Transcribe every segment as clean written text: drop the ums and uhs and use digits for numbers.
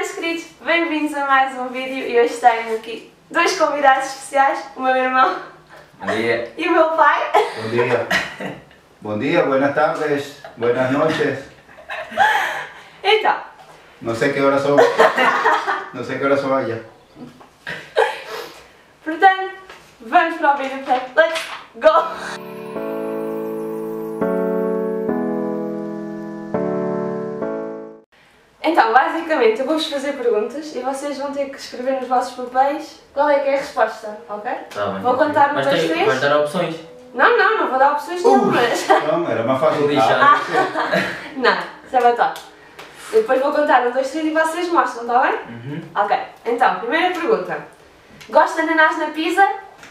meus queridos, bem-vindos a mais um vídeo e hoje tenho aqui dois convidados especiais, o meu irmão Bom dia. E o meu pai. Bom dia. Bom dia, buenas tardes, buenas noches. Então, No sé qué horas son. No sé qué horas son allá. portanto, vamos para o vídeo, portanto, let's go! Então, basicamente, eu vou-vos fazer perguntas e vocês vão ter que escrever nos vossos papéis qual é que é a resposta, ok? Tá bem. Vou contar no Mas 2, tem, 3. vais dar opções. Não vou dar opções nenhumas. No, era más fácil. Lixado. Não, isso é batata. Eu depois vou contar no 2, 3 e vocês mostram, está bem? Uhum. Ok, então, primeira pergunta. Gosta de ananás na pizza?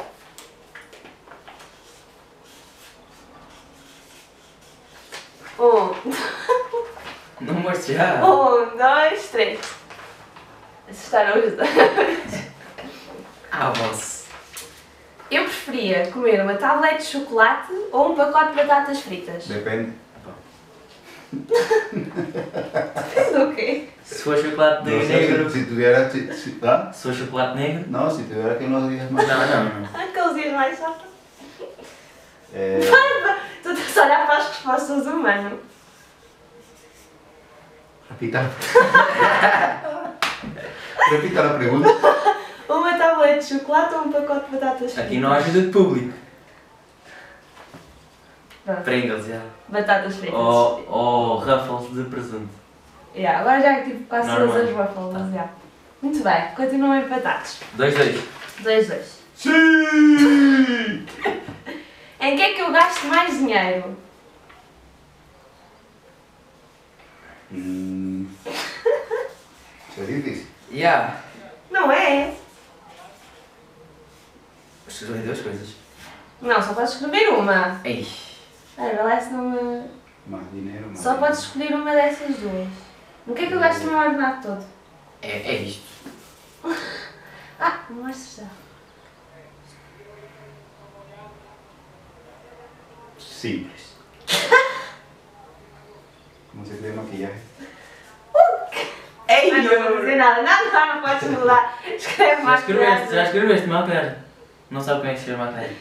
Não mostre já. 1, 2, 3. Acertaram os dois. Ah, vossa. Eu preferia comer uma tablete de chocolate ou um pacote de batatas fritas? Depende. Depende do qué? Se for chocolate No sé, negro. si tuviera. ¿Ah? Se for chocolate negro. No, si tuviera que unos días más. Não. Aqueles dias mais chatos. Eh, Tu estás a olhar para as respostas do mano. repita. Repita la pregunta. Uma tablete de chocolate ou um pacote de batatas fritas? Aqui não há ajuda de público. Pronto. Pringles, já. Batatas fritas. Ou Ruffles de presunto. Yeah, agora já é tipo quase todas Normal. as waffles. Yeah. Muito bem, continuam empatados. 2-2. 2-2. ¡Sí! Em que é que eu gasto mais dinheiro? Isso é difícil. Já. Não é? Escrevi duas coisas. Não, só podes escolher uma. Ei. Espera lá se não me... Más dinero, más Só dinero. podes escolher uma dessas duas. No que é que eu gasto o meu ordenado todo? É isto. Ah, não mostras já. Simples. ¿Cómo se cree maquillaje? Ei, Ai, não vou dizer nada. Não podes mudar. Escreve Já mais escreveste, maquiagem. Não sabe como é que se chama maquiagem.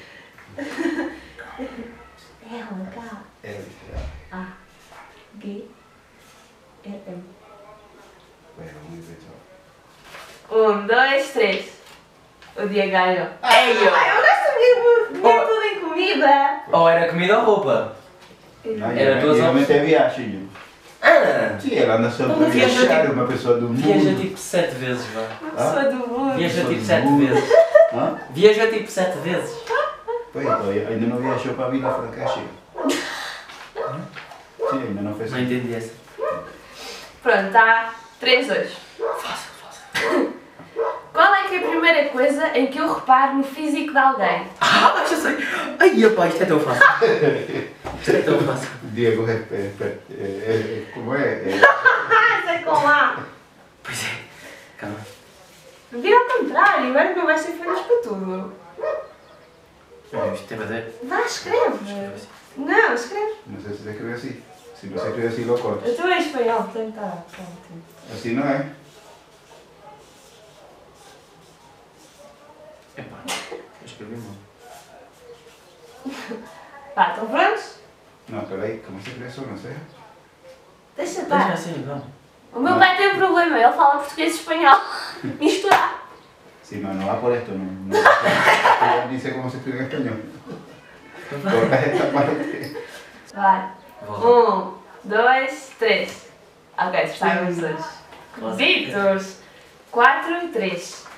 L-K. A. G. E-M. Bueno, muy bien. 1, 2, 3. O dia ganhou. Ei, Eu gasto mesmo dinheiro tudo em comida. Ou era comida ou roupa? No, Era yo tuas me opções. metí viaje, yo. Ah! Sí, él anda solo Como viaja, viajar, tipo- uma pessoa do Viaja mundo. tipo 7 vezes, vá. Uma pessoa do mundo. Viaja Pessoa tipo do 7 mundo. vezes. Hã? Viaja tipo 7 vezes. Pois, ainda não viajou para a Vila Franca Chica. Sim, ainda não fez Não entendi essa. Pronto, está 3-2. Fácil. Qual é que é a primeira coisa em que eu reparo no físico de alguém? Ah, já sei. Ai, pá, isto é tão fácil. Isto é tão fácil. Diego, como é? Ah, sei com lá. Pois é. Calma. Vira ao contrário, agora não vai ser folhas para tudo. Isto é bater. Vá, escreve. Não, escreve. Não sei se se escreve assim. Se não se escreve assim, lo cortas. Eu estou em espanhol, portanto está ótimo. Assim não é? Epá, eu escrevi mal. Vá, estão prontos? Não, peraí, como se escreve isso? Não sei. Deixa Deixa estar. assim, vamos. O meu pai tem um problema, ele fala português e espanhol. Misturar. Si no, no va por esto. No dice cómo se escribe en español. Cortas esta parte. Vai. Volta. 1, 2, 3. Ok, acertaram os dois. Volta. Ditos. 4 e 3.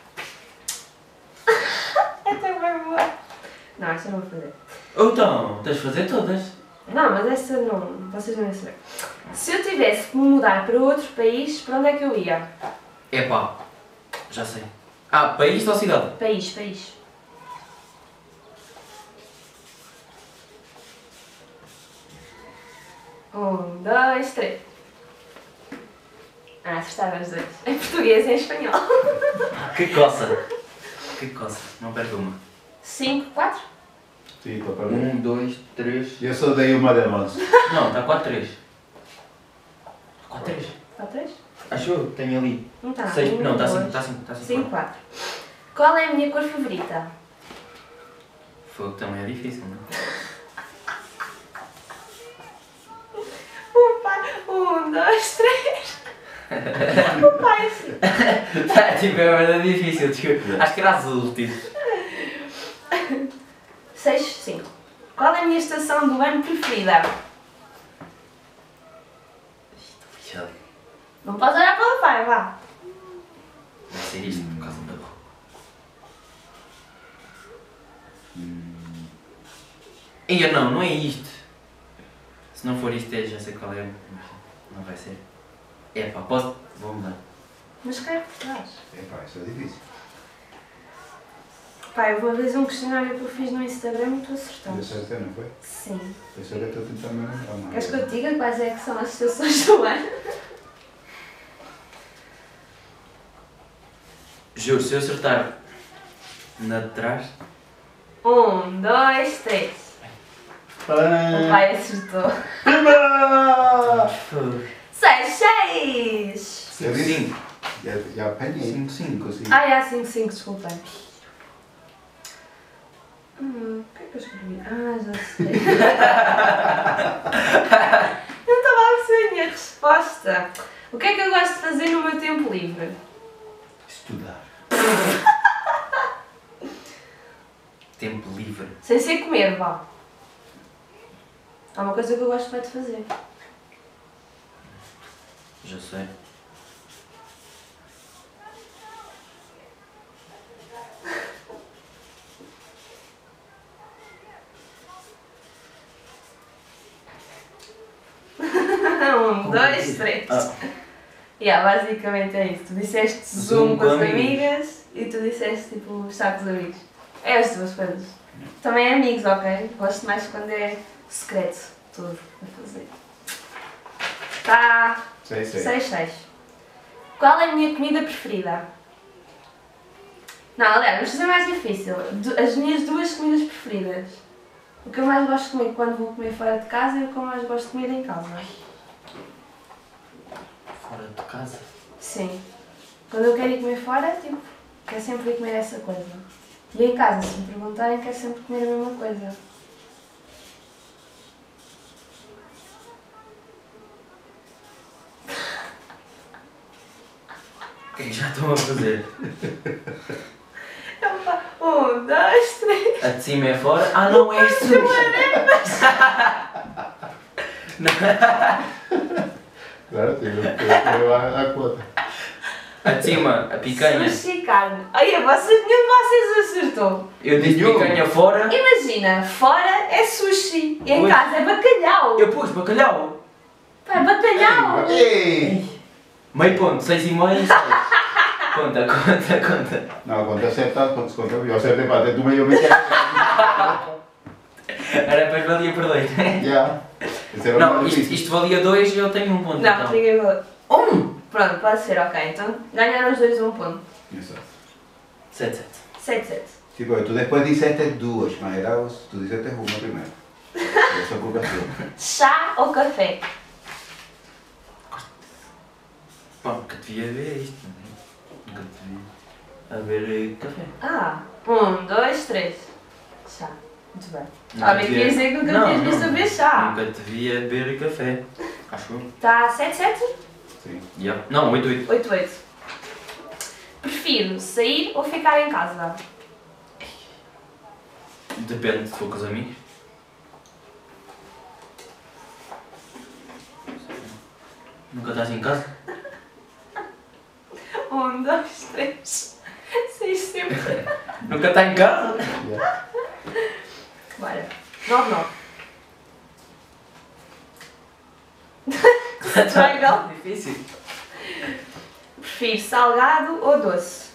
Esta é bem boa. Não, esta eu não vou fazer. Então, tens de fazer todas. Não, mas esta não. Vocês não iam saber. Se eu tivesse que me mudar para outro país, para onde é que eu ia? Epá, já sei. Ah, país ou cidade? País. Um, dois, três. Ah, acertaram os dois. Em português e em espanhol. Que coça. Que coça. Não perco uma. 5, 4. Sí, toca ver. 1, 2, 3. Yo solo dei uma de avanço. Não, está 4-3. 4-3. Está 3? Acho Acho eu, tenho ali. Não está. Seis, não, está 5, 2, está 5, está 5. 5, 4. Qual é a minha cor favorita? Fogo também é difícil, não O pai. 1, 2, 3. O pai assim. é? Tipo, é verdade difícil, tipo, acho que era azul, tipo. 6, 5. Qual é a minha estação do ano preferida? Estou fechado. Não podes olhar para o pai, vá. Vai ser isto por causa da roupa. E não, não é isto. Se não for isto, já sei qual é. Não vai ser. É pá, posso. Vou mudar. Mas escreve por trás. Epá, isso é difícil. Pai, uma vez um questionário que eu fiz no Instagram e tu acertaste. Acertei, não foi? Sim. Isso é que eu estou tentando me lembrar mais. Queres que eu te diga quais é que são as estações do ano? Juro, se eu acertar na de trás. 1, 2, 3. O pai acertou. Fogo. 6, 6. Eu disse- 5. Já apanhei. 5, 5. Sim. Ah, é 5, 5, desculpem. O que é que eu escrevi? Ah, já sei. Eu não estava a perceber a minha resposta. O que é que eu gosto de fazer no meu tempo livre? Estudar. Tempo livre. Sem ser comer, vá. Há uma coisa que eu gosto muito de fazer. Já sei. Um, dois, três. Yeah, basicamente é isso. Tu disseste Zoom com as amigas e tu disseste tipo estar com os amigos. É as duas coisas. Também é amigos, ok? Gosto mais quando é secreto tudo a fazer. Tá. 6, 6. 6, 6. Qual é a minha comida preferida? Não, aliás, vamos fazer mais difícil. As minhas duas comidas preferidas. O que eu mais gosto de comer quando vou comer fora de casa e o que eu mais gosto de comer em casa. Fora de casa? Sim. Quando eu quero ir comer fora, tipo, quero sempre ir comer essa coisa. E em casa, se me perguntarem, quero sempre comer a mesma coisa. O que é que já estão a fazer? Um, dois, três. A de cima é fora? Ah não, é isso! Claro, tenho que levar a conta. A de cima, a picanha. Sushi e carne. Ai, nenhum de vocês acertou. Eu disse Nenhum. picanha fora. Imagina, fora é sushi e em Pois. casa é bacalhau. Eu pus bacalhau. Pá, é bacalhau. Ei! Meio ponto, 6,5. Conta. Não, conta certa, conta. Eu acertei para ter tu meio me quer. Era para valia por 2. Já. Esse era o Não, mais isto, difícil. isto valia 2 e eu tenho 1 ponto. Não, então. ninguém valeu. 1! Pronto, pode ser, ok. Então ganharam os dois 1 ponto. Exato. 7, 7. 7, 7. Tipo, tu depois disseste duas, mas era tu disseste uma primeiro. Essa culpa é tua. Chá ou café? Pá, nunca devia ver isto. Nunca devia haver café. Ah, 1, 2, 3. Chá. Muito bem. Nunca Ah, bem devia- quer dizer que nunca Não, tinhas visto não. a ver chá. Nunca devia beber café. Acho eu. Está 7, 7? Sim. Yeah. Não, 8, 8. 8, 8. Prefiro sair ou ficar em casa? Depende, se for com os amigos. Nunca estás em casa? 1, 2, 3. 6 sempre. Nunca está em casa? Yeah. Bora. 9, 9. Triangle. Difícil. Prefiro salgado ou doce?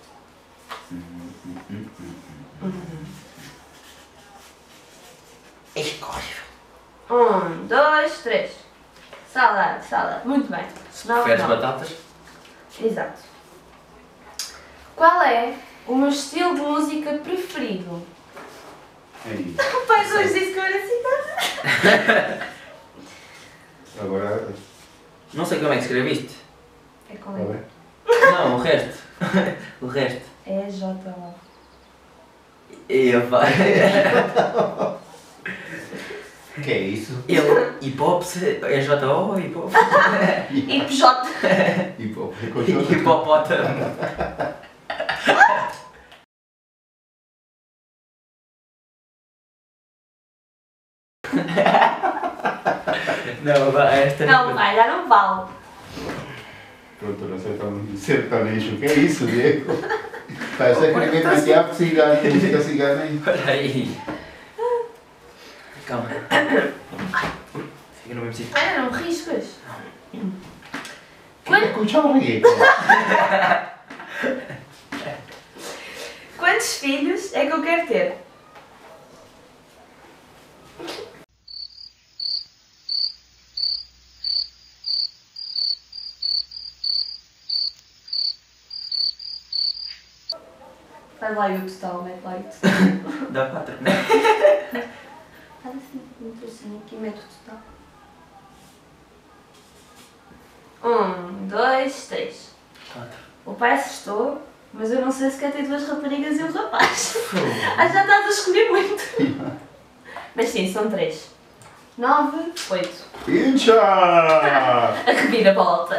Escolhe. 1, 2, 3. Salgado, salgado. Muito bem. 9, Preferes 9. batatas? Exato. Qual é o meu estilo de música preferido? Ei. O pai hoje disse que eu era assim. Agora, Não sei como é que escreviste. É com Está ele. bem? Não, o resto. O resto. É J-O. Epá. Que é isso? Ele, hip-hop, é J-O ou hip-hop? E P-J. Hip hop. É com J. Hipopótamo. Não, vai, esta Não vai, já não vale. Doutora sertanejo. Que é isso, Diego? Parece aquele que aqui a cigana, música cigana aí. Olha aí. Calma. Fica no mesmo sítio. Olha, não riscas. Quando escucha o reggaeton. Quantos filhos é que eu quero ter? Faz lá aí o total, mete lá aí o total. Dá 4, né? Faz assim, muito assim, aqui mete o total. 1, 2, 3. 4. O pai assustou, mas eu não sei se quer ter 2 raparigas e um rapaz. Ah, já estás a escolher muito. Mas sim, são 3. 9, 8. Incha! A reviravolta.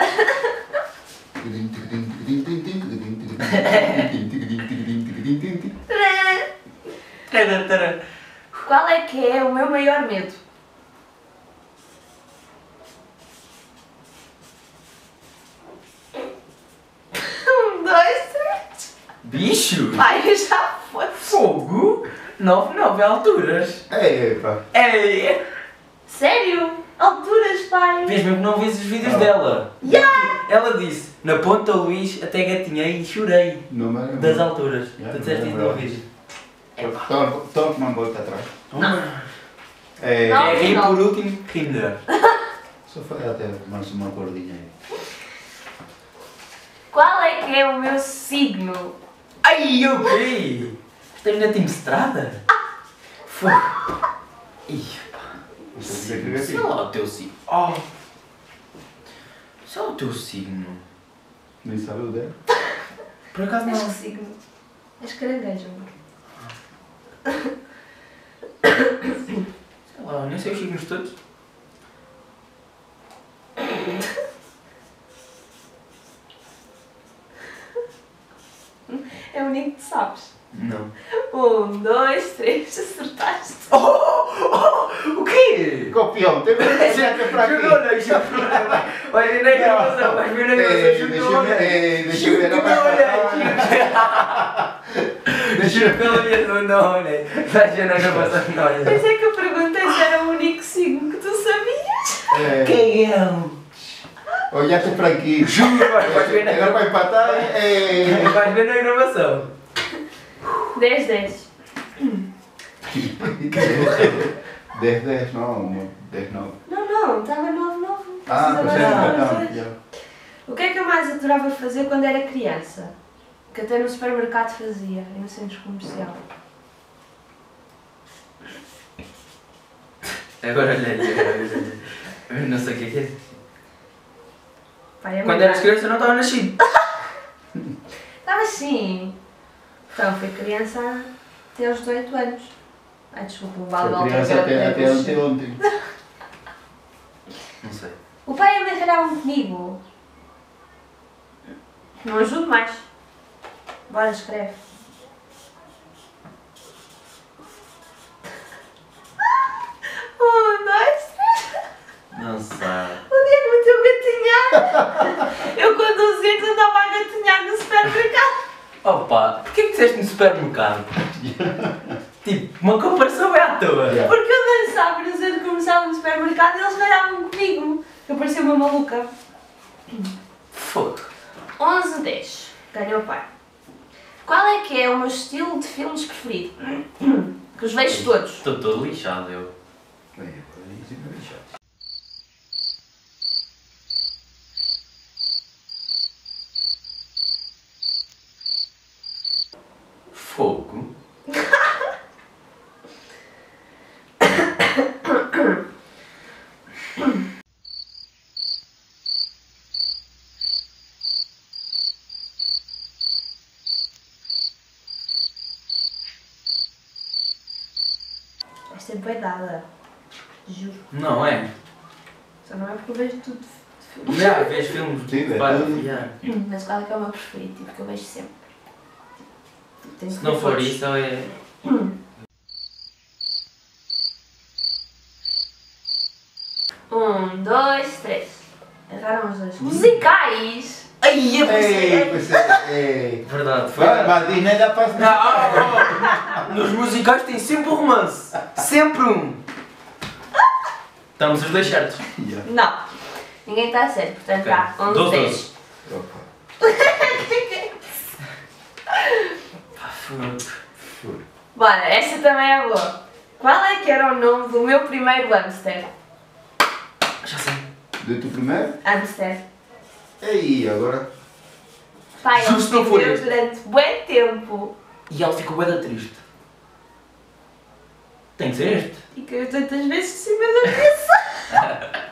Qual é que é o meu maior medo? Um, dois, três. Bicho! Pai, já foi. Fogo! 9 alturas! Epa! Ei! Sério? Alturas, pai. Vês mesmo que não vês os vídeos dela? Ela disse, na Ponta Luís até gatinhei e chorei Não me lembro. das alturas. Yeah, Tu disseste isso não me no lembro. vídeo. Toma uma volta atrás. Não. É, Não. É rir por último, rir melhor. só foi até mais uma cordinha aí. Qual é que é o meu signo? Ai, eu vi! Estás na Team Estrada? Fogo! Ih, pá. Não sei o que é que Sei é lá o teu signo. Oh! Sei lá o teu signo. Nem sabe o dela. Por acaso És que não. signo? És caranguejo. Sei lá, nem sei os signos todos. É o único que tu sabes. Não. 1, 2, 3, acertaste. O quê? Copião, tem que ser até para aqui. Olha, nem gravação, mas viu na gravação, Deixa eu ver a Deixa eu ver não olha. Deixa na gravação, não olha. Mas é que eu perguntei se era o único signo que tu sabias. Quem é o? Olhaste para aqui. Juro, vais ver na Agora vai empatar. Vais ver na gravação. 10, 10. 10, não. 10, 9. Não, estava 9, 9. Ah, Precisa pensei mais que nada. não. O que é que eu mais adorava fazer quando era criança? Que até no supermercado fazia, e no centro comercial. Agora olha. Eu não sei o que é. Pai, é Quando eras criança eu não estava nascido. Estava assim. Então, fui criança até aos 18 anos. Ai, desculpa, o vale A criança até ontem. Não sei. O pai e a mãe ralhavam comigo. Não ajudo mais. Bora, escreve. Um, dois, três. Não sei. O Diego meteu gatinhar. Eu com 12 anos andava a gatinhar no supermercado. Opa, porquê que disseste no supermercado? Tipo, uma comparação é à toa. Yeah. Porque eu dançava no centro comercial no supermercado e eles ralhavam comigo. Eu parecia uma maluca. Fogo. 11, 10. Ganhou o pai. Qual é que é o meu estilo de filmes preferido? Que os vejo todos. Estou todo lixado eu. Fogo. Esta é boedada. Juro. Não é? Só não é porque eu vejo tudo de filme. Já, vês filmes Sim, de é pai, tudo. já. Mas qual é que é o meu preferido? Tipo, que eu vejo sempre. Tipo, tenho Se que não ver for todos. isso, é... Um, dois, três. Erraram os dois. Musicais! Ai, eu Ei, pensei... ei. Verdade, foi... Mas Disney dá para... Não, nos musicais tem sempre um romance. Sempre um. Estamos os dois certos. Yeah. Não. Ninguém está certo, portanto está. Ok. 11, 12, 10. 12. Opa. Pá, fogo. Bora, esta também é boa. Qual é que era o nome do meu primeiro hamster? Já sei. Do tu primeiro? Hamster. Ei, agora... Pai, ele Justo não foi viveu este. durante bué tempo. E ela ficou bem triste. Tem que ser este. E caiu tantas vezes de cima da mesa.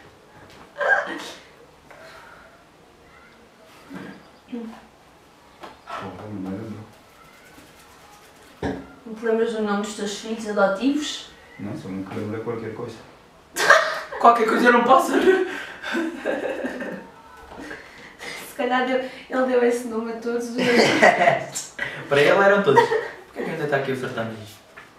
Porra, não me lembro. Não te lembras do nome dos teus filhos adotivos? Não, só me lembro de qualquer coisa. Qualquer coisa não posso. Se calhar ele deu esse nome a todos os Para ele eram todos. Porquê que ainda está aqui acertando isto?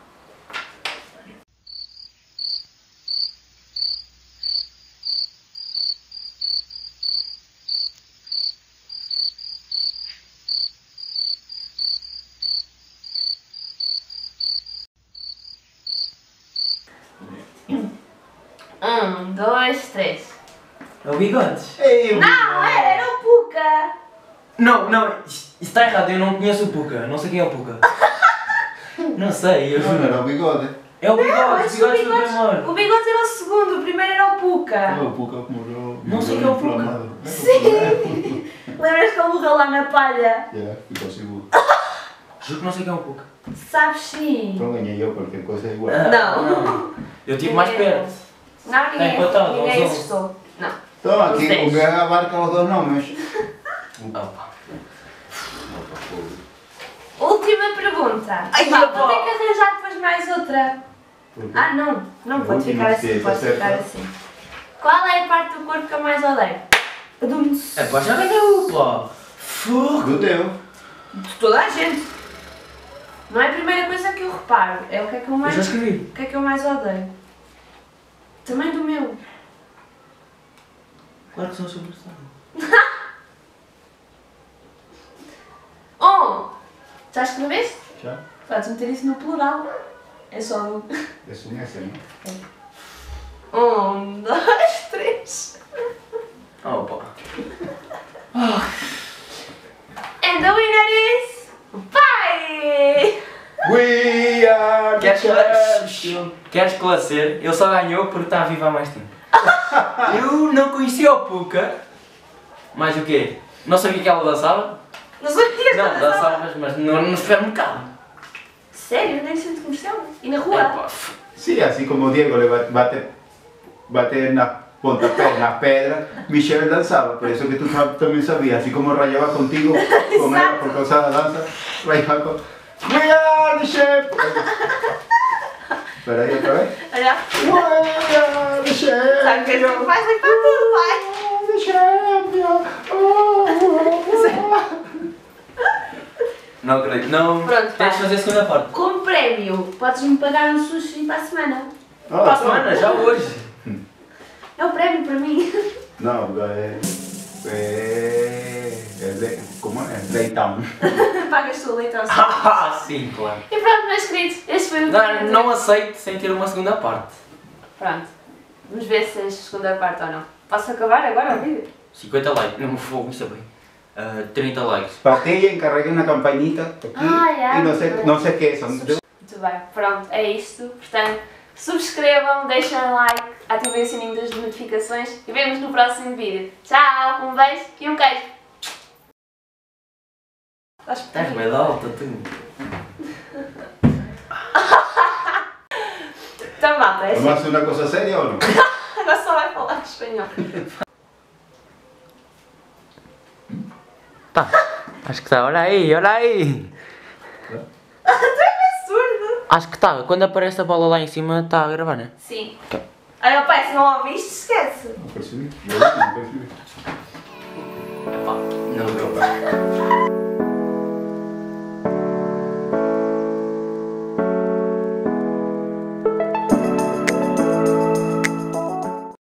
Um, dois, três. É o bigodes. Ei, Não, era o Puka. Não, não, isso está errado, eu não conheço o Puka, não sei quem é o Puka. Não sei, eu Não, juro. era o bigode. É o Não, bigodes, esse o bigodes foi o Bigodes- primeiro. o Bigodes era o segundo, o primeiro era o Puka. O Puka que morreu. Não sei quem é o Puka. inflamado. Sim! Lembras que ele morreu lá na palha? Yeah, ficou seguro. Juro que não sei quem é o Puka. Sabes sim. Então ganhei eu, qualquer coisa é igual. Não. Eu estive mais perto. Não, ninguém, Tem empatado, ninguém aos 11. acertou. Não. Então aqui Os 10. o meu abarca os dois nomes. Opa. Última pergunta. Ai, Pá, opa. vou ter que arranjar depois mais outra. Ah, não. Não, A pode última, ficar assim, sim, pode tá ficar certo. assim. Qual é a parte do corpo que eu mais odeio? É pá, já ganhou, pá. Fogo. Do teu. De toda a gente. Não é a primeira coisa que eu reparo, é o que é que eu Eu mais, já escrevi. o que é que eu mais odeio. Também do meu. Claro que são sobressaltos. Oh! Já escreveste? Já? Podes meter isso no plural. É só do... Isso não é assim, não? Um, dois, três. Opa. And the winner is... Pai! We are the champions. Queres esclarecer? Ele só ganhou porque está vivo há mais tempo. Eu não conhecia o Puka. Mais o quê? Não sabia que ela dançava? Não sabia Não, dançavas, mas no supermercado. Sério? Nem centro comercial? E na rua? Epá, Sí, así como Diego le bate na pontapé nas pedras, Michelle danzaba, por eso que tú también sabías, así como rayaba contigo, con ella por causa de la danza, rayaba con... We are the champions! Espera aí outra vez. Olha. We are the champions! Sabe que não faz bem para tudo, pai. The champions! não acredito. Não. Pronto, Tens de fazer a segunda parte. Como prémio, podes-me pagar um sushi para a semana. Para a semana, já hoje. É o prémio para mim. Não, como é? Leitão. Pagas tu o leite ao Ah, sim, claro. E pronto, meus queridos, este foi o vídeo. Não aceito sem ter uma segunda parte. Pronto, vamos ver se tens segunda parte ou não. Posso acabar agora o vídeo? 50 likes. Não me fogo, isso é bem. 30 likes. Partilhem, carreguem na campanita aqui é. e não sei o que são. Muito bem, pronto, é isto. Portanto, subscrevam, deixem like, ativem o sininho das notificações e vemos no próximo vídeo. Tchau, um beijo e um queijo. Estás bem de alta, tu. Então, malta, é assim. Vamos a hacer una cosa seria ou não? Agora só vai falar espanhol. Tá. Acho que tá. Olha aí, olha aí. Tu é surdo! Acho que está. Quando aparece a bola lá em cima, está a gravar, né? Sim. Ok. Aí eu peço, não ouviste, esquece. Não percebi. Eu não percebi.